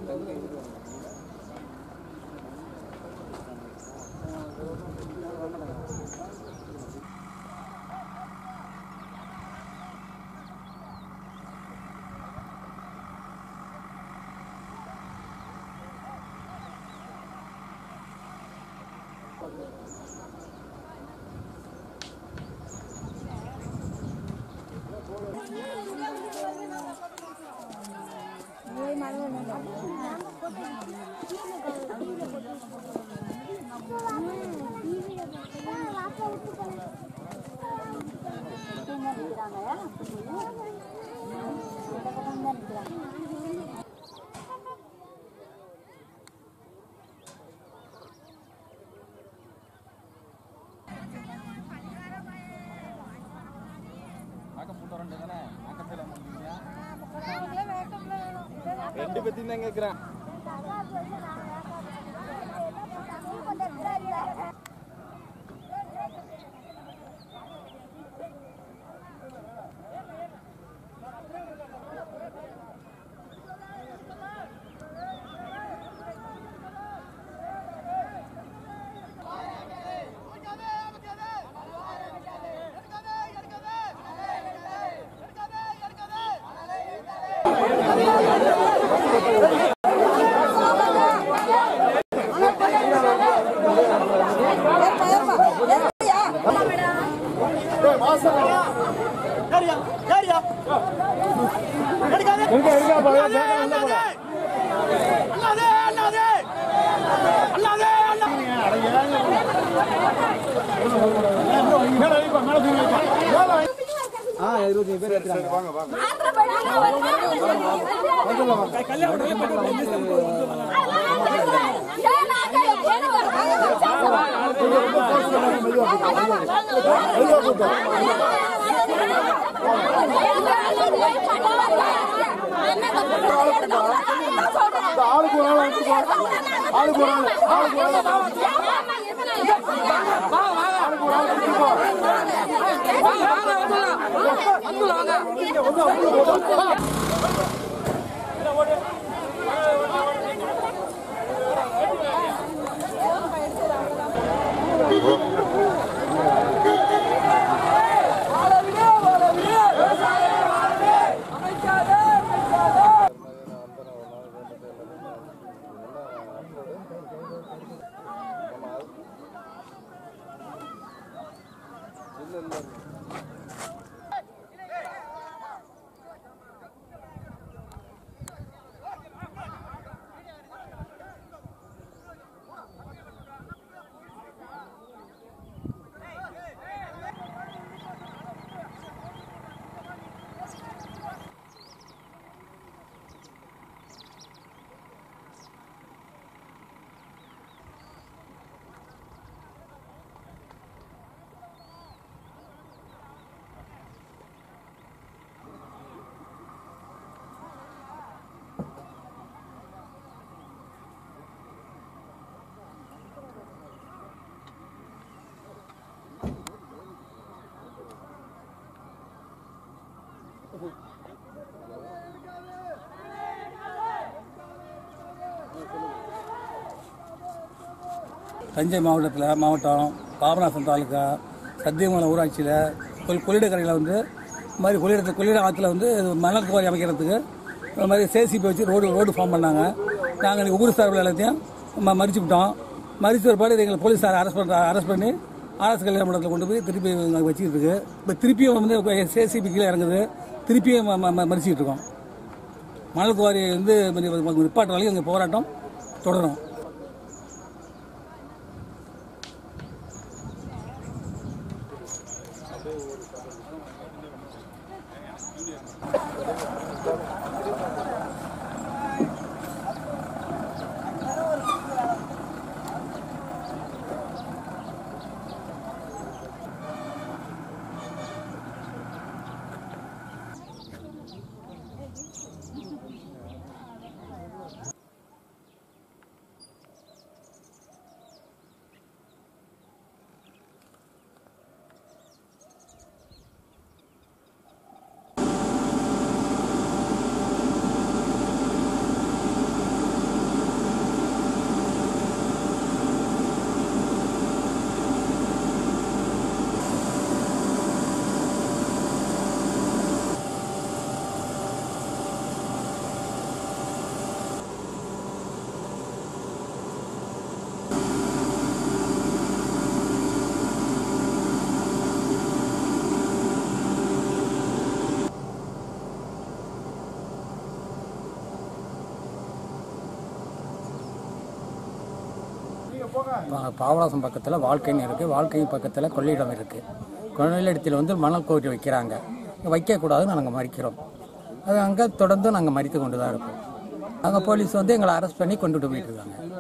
ரெண்டு பத்தியும் தான் கேட்குறேன். தஞ்சை மாவட்டம் பாபநாசம் தாலுக்கா சத்தியமங்கலம் ஊராட்சியில் கொள்ளிடக்கரையில் வந்து இந்த மாதிரி கொள்ளிட ஆற்றுல வந்து மணல் குவாரி அமைக்கிறதுக்கு இந்த மாதிரி சேசிபி வச்சு ரோடு ஃபார்ம் பண்ணாங்க. நாங்கள் ஊர் சார்பில் எல்லாத்தையும் மறிச்சு விட்டோம். மறிச்சு ஒரு பாடு எங்களை போலீஸார் அரெஸ்ட் பண்ணி அரசு கல்யாண மண்டலத்தில் கொண்டு போய் திருப்பி வச்சுக்கிட்டு இருக்கு. இப்போ திருப்பியும் வந்து சேசிபி கீழே இறங்குது, திருப்பியும் மறிச்சிக்கிட்டு இருக்கோம். மணல் குவாரி வந்து நிப்பாட்டுற வரைக்கும் எங்கள் போராட்டம் தொடரும். பாபநாசம் பக்கத்தில் வாழ்க்கைன்னு இருக்குது, வாழ்க்கை பக்கத்தில் கொள்ளிடம் இருக்குது. கொள்ளிடத்தில் வந்து மணல் குவாரி வைக்கிறாங்க. வைக்கக்கூடாதுன்னு நாங்கள் மறிக்கிறோம். அது அங்கே தொடர்ந்து நாங்கள் மறித்து கொண்டு தான் இருக்கோம். அங்கே போலீஸ் வந்து எங்களை அரெஸ்ட் பண்ணி கொண்டுட்டு போயிட்டு இருக்காங்க.